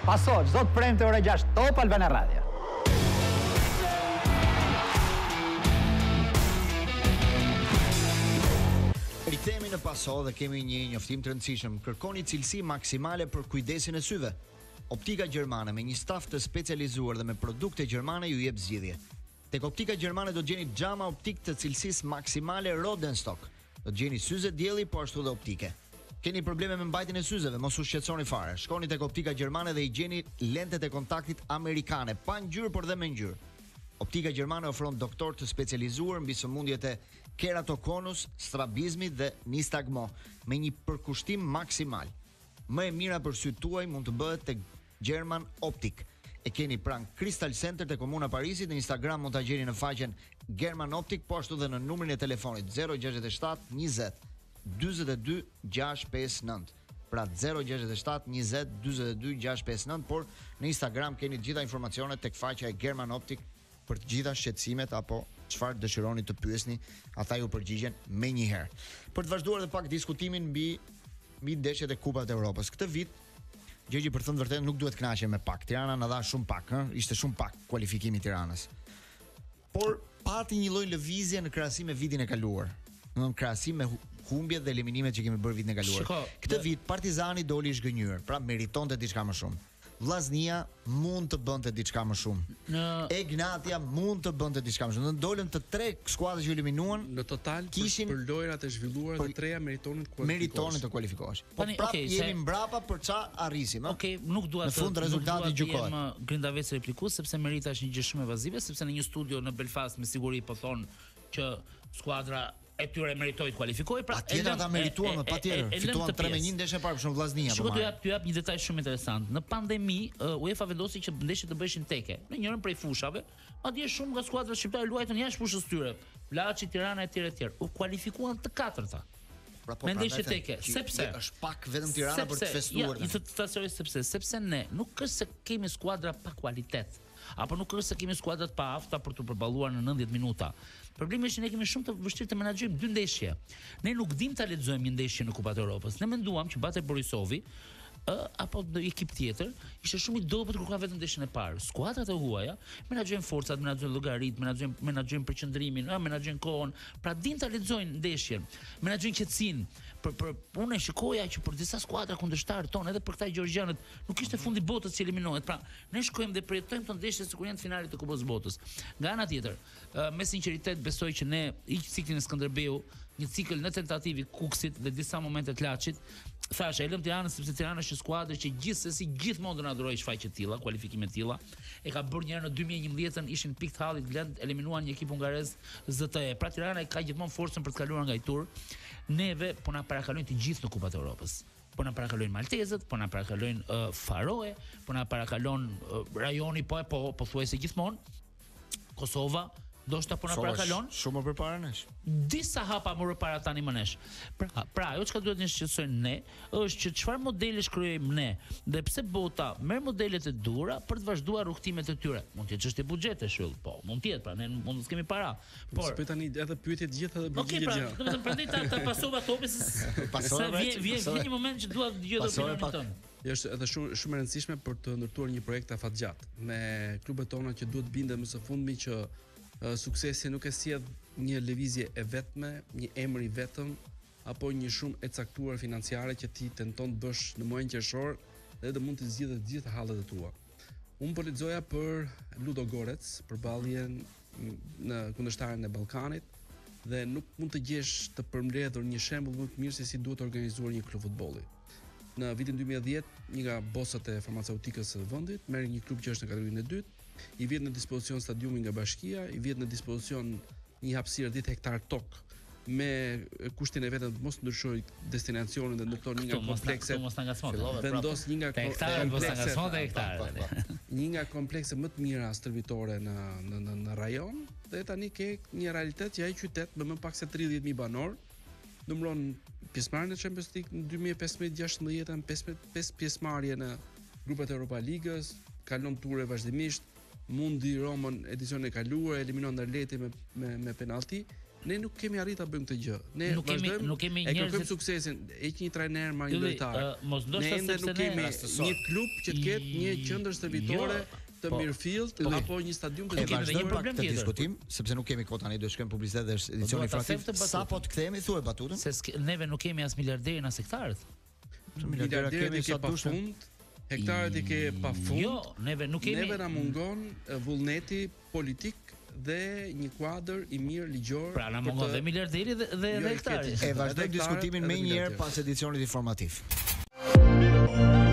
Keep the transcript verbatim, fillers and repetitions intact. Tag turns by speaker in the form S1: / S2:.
S1: Paso, çdo të premte ore gjashtë Top Albana Radio.
S2: Rikthehemi në Paso dhe kemi një njoftim të rëndësishëm. Kërkoni cilësi maksimale për kujdesin e syve. Optika Gjermane me një staf të specializuar dhe me produkte gjermane ju jep zgjidhje. Tek Optika Gjermane do të gjeni xhama optik të cilësisë maksimale Rodenstock. Do të gjeni syze dielli po ashtu dhe optike. Keni probleme me mbajtjen e syzeve, mos u shqetësoni fare. Shkoni tek Optika Gjermane dhe i gjeni lentet e kontaktit amerikane, pa ngjyrë por dhe me ngjyrë. Optika Gjermane ofron doktor të specializuar mbi sëmundjet e keratokonus, strabizmit dhe nistagmo me një përkushtim maksimal. Më e mira për sytë tuaj mund të bëhet tek German Optik. E keni pranë Crystal Center te Komuna Parisit, në Instagram mund ta gjeni në faqen German Optik, po ashtu dhe në numrin e telefonit zero gjasht e shtat njëzet dyzet e dy gjasht pesë nëntë. Pra zero gjasht e shtat njëzet dyzet e dy gjasht pesë nëntë, por në Instagram keni të gjitha informacionet tek faqja e German Optik për të gjitha shqetësimet apo çfarë dëshironi të pyesni, ata ju përgjigjen menjëherë. Për të vazhduar edhe pak diskutimin mbi mbi ndeshjet e Kupat e Evropës. Këtë vit Gjegji për thënë vërtet nuk duhet kënaqem me pak. Tirana na dha shumë pak, ëh, ishte shumë pak kualifikimi i Tiranës. Por pati një lloj lëvizje në krahasim me vitin e kaluar. Në krahasim me humbjet dhe eliminimet që kemi bërë vitin e kaluar.
S3: Shiko,
S1: Këtë vit Partizani doli i zgënjur, pra meritonte diçka më shumë. Vllaznia mund të bënte diçka më shumë.
S3: Në
S1: Egnatia mund të bënte diçka më shumë. Në dolën të tre skuadrat që eliminuan,
S4: Në total
S1: Kishin-
S4: për, për lojrat e zhvilluara të treja meritonin të kualifikohesh.
S1: meritonin të kualifikohesh. Po
S3: Tani,
S1: prap
S3: okay,
S1: jemi
S3: se-
S1: mbrapa për ça arrisim, ëh?
S3: Okej, nuk dua
S1: Në fund rezultati gjykohet.
S3: Më grindavec repliku sepse Merita është një gjë shumë evazive, sepse në një studio në Belfast me siguri po thon që skuadra e tyre meritoi të kualifikohej, pra
S1: Patjetër
S3: e lëm-
S1: ata merituan,
S3: e-
S1: më
S3: e-
S1: patjetër.
S3: e- e lëm
S1: Fituan
S3: të
S1: tre me
S3: pjesë.
S1: një ndeshje parë për shembull Vllaznia.
S3: Shiko, të jap të jap një detaj shumë interesant. Në pandemi, uh, UEFA vendosi që ndeshjet të bëheshin teke në njërin prej fushave, madje shumë nga skuadrat shqiptare luajtën jashtë fushës tyre. Laçi, Tirana etj etj. U kualifikuan të katërta.
S1: Pra po
S3: Me
S1: prandaj
S3: ndeshje
S1: them,
S3: teke,
S1: që
S3: sepse
S1: është pak vetëm Tirana për të
S3: sepse-
S1: festuar.
S3: Ja, i të të thasoj sepse sepse ne nuk është se kemi skuadra pa kualitet, apo nuk është se kemi skuadrat pa afta për të përballuar në nëntëdhjetë minuta. Problemi është që ne kemi shumë të vështirë të menaxhojmë dy ndeshje. Ne nuk dim ta lexojmë një ndeshje në Kupat e Evropës. Ne menduam që Bate Borisovi ë apo në ekip tjetër ishte shumë i dobët kur ka vetëm ndeshjen e parë. Skuadrat e huaja menaxhojnë forcat, menaxhojnë llogarit, menaxhojnë menaxhojnë përqendrimin, ë menaxhojnë kohën, pra din ta lexojnë ndeshjen, menaxhojnë qetësinë. Për për unë e shikoja që për disa skuadra kundërshtar tonë, edhe për këta gjeorgjanët, nuk ishte fundi botës që eliminohet. Pra, ne shkojmë dhe përjetojmë të ndeshje sikur janë të finalit të Kupës së Botës. Nga ana tjetër, ë, me sinqeritet besoj që ne hiq ciklin e Skënderbeu, një cikël në tentativë Kuksit dhe disa momente të Laçit. Thashë, e lëm Tiranën sepse Tirana është një skuadër që gjithsesi gjithmonë do na dhurojë shfaqje të tilla, kualifikime të tilla. E ka bërë një herë në dy mijë e njëmbëdhjetë ishin pikë të hallit Glend, eliminuan një ekip hungarez Z T E. Pra Tirana ka gjithmonë forcën për të kaluar nga ai tur. Neve po na parakalojnë të gjithë në Kupat e Evropës. Po na parakalojnë Maltezët, po na parakalojnë uh, Faroe, po na parakalon uh, rajoni po e po pothuajse gjithmonë. Kosova ndoshta po na parakalon
S1: Shumë më përpara nesh.
S3: disa hapa më përpara tani më nesh. Pra, pra ajo çka duhet të shqetësojnë ne është që çfarë modelesh krijojmë ne dhe pse bota merr modelet e dhura për të vazhduar rrugtimet e tyre. Mund të jetë çështje buxhete shyll, po, mund të jetë, pra ne mund të kemi para. Por
S4: Po tani edhe pyetje të gjitha dhe
S3: Okej,
S4: përgjigje
S3: pra,
S4: gjëra.
S3: do të prandaj ta, ta pasova topin se
S1: Pasove,
S3: se vjen vjen
S1: pasove.
S3: vjen një moment që dua të dëgjoj
S1: Pasove
S3: opinionin
S1: pak.
S3: tënd.
S4: Është edhe shumë shumë e rëndësishme për të ndërtuar një projekt afatgjat me klubet tona që duhet bindem së fundmi që uh, suksesi nuk e sjell një lëvizje e vetme, një emër i vetëm apo një shumë e caktuar financiare që ti tenton të bësh në muajin qershor dhe të mund të zgjidhë të gjitha hallet e tua. Unë po lexoja për Ludo Gorec, për balljen në kundërshtaren e Ballkanit dhe nuk mund të gjesh të përmbledhur një shembull më të mirë se si duhet organizuar një klub futbolli. Në vitin dy mijë e dhjetë, një nga bosat e farmaceutikës së vendit merr një klub që është në kategorinë e dytë, i vjet në dispozicion stadiumi nga bashkia, i vjet në dispozicion një hapësirë dhjetë hektar tokë me kushtin e vetëm mos ndryshoj destinacionin dhe ndërton një nga komplekset.
S3: Mos ta ngacmon.
S4: Vendos një nga
S3: Te hektarë, mos ta ngacmon te hektarë.
S4: Një nga komplekse më të mira stërvitore në në në, në rajon dhe tani ke një realitet që ai qytet me më pak se tridhjetë mijë banor numëron pjesëmarrjen e Champions League në dy mijë e pesëmbëdhjetë gjashtëmbëdhjetë, pesë pjesëmarrje në grupet e Europa Ligës, kalon ture vazhdimisht, mundi Romën edicionin e kaluar, eliminon Ndërleti me me me penallti ne nuk kemi arritur ta bëjmë këtë gjë. Ne
S3: Nuk kemi-
S4: vazhdojmë,
S3: nuk kemi
S4: e kërkojmë
S3: njerëzit-
S4: suksesin, heq një trajner, marr një
S3: Ylli,
S4: lojtar.
S3: ë, mos
S4: Ne
S3: ndoshta
S4: ende
S3: sepse
S4: nuk
S3: ne
S4: kemi një klub që të ketë një qendër stërvitore të
S3: Jo, po,
S4: mirëfillt
S3: po,
S4: apo një stadium të
S1: E
S3: kemi edhe një
S1: vazhdojmë pak
S3: problem
S1: këtë
S3: tjetër.
S1: diskutim, sepse nuk kemi kohë tani, do shkojmë publicitet dhe është edicioni
S3: dua ta
S1: informativ.
S3: them të
S1: Sa
S3: batutën.
S1: po të kthehemi thuaj batutën?
S3: Se s'ke- neve nuk kemi as miliarderin as hektarët.
S1: Miliardera
S4: miliarderët
S1: kemi
S4: i ke
S1: sa
S4: pa
S1: dushme.
S4: fund, hektarët i ke pa fund.
S3: Jo, neve nuk kemi.
S4: Neve na mungon e, vullneti politik dhe një kuadër i mirë ligjor.
S3: Pra na
S4: për
S3: mungon
S4: të-
S3: dhe miliarderi dhe dhe,
S4: Jo,
S3: dhe
S4: i
S3: hektari.
S4: keti.
S1: E vazhdojmë
S4: Edhe
S1: diskutimin
S4: hektarët,
S1: më
S4: edhe
S1: një herë
S4: miliarderët.
S1: pas edicionit informativ.